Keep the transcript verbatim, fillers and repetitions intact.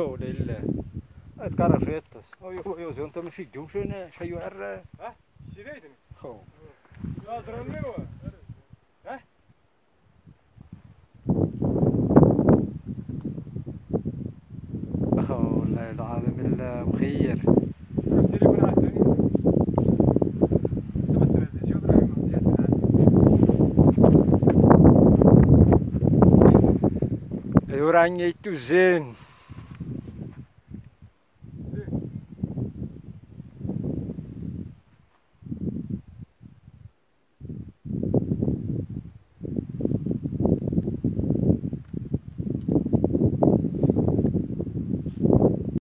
ولا إلا أتكرر في الطس أيوه أيوه زين أنت ماشي جوم شنو شيء عر ها شي دايدني خو لازم نيوه ها خو والله العظيم إلا مخير التليفون عاودتاني بس رزيت شو ابراهيم أيوه راني توزين